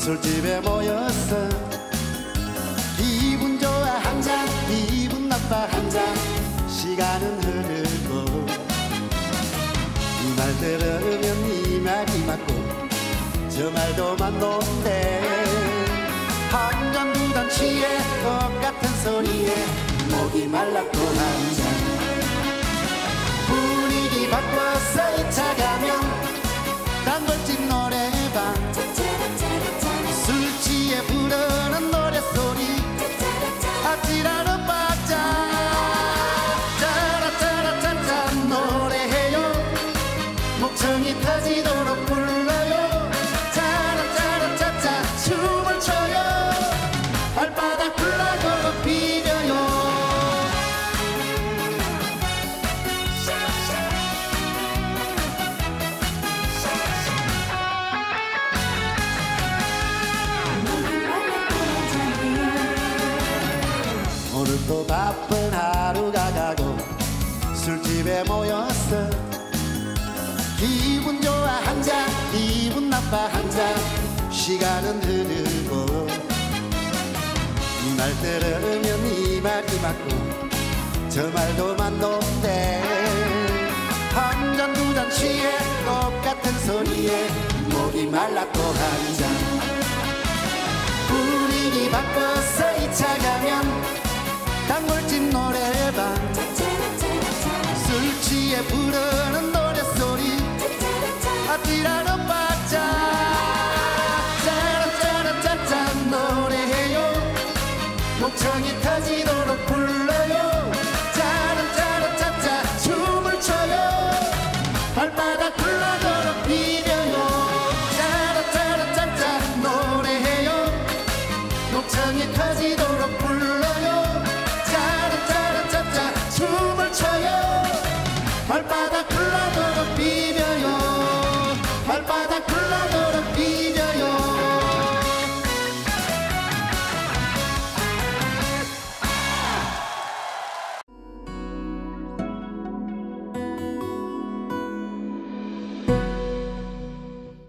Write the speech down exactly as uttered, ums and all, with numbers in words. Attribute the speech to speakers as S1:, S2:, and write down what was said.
S1: 술집에 모였어. 기분 좋아 한 잔, 기분 나빠 한 잔. 시간은 흐르고 이 말 들으면 이 말이 맞고 저 말도 맞는데 한 잔 두 잔 취해 똑같은 소리에 목이 말랐고 한 잔. 분위기 바꿔서 이 차 가면 단골집 노래방 술 취해 부르는 노래소리 아찔하는 박자 짜라짜라짜짜 노래해요. 목청이 터지도록 불러요. 짜라짜라짜짜 춤을 춰요. 발바닥 불라고 비벼요. 오늘도 바쁜 하루가 가고 술집에 모였어. 기분 좋아 한 잔, 기분 나빠 한 잔. 시간은 흐르고 이 말 들으면 이 말이 맞고 저 말도 맞는데 한 잔 두 잔 취해 똑같은 소리에 목이 말랐고 한 잔. 분위기 바꿔서 이 차 가면 단골집 노래방 술 취해 부르는 노래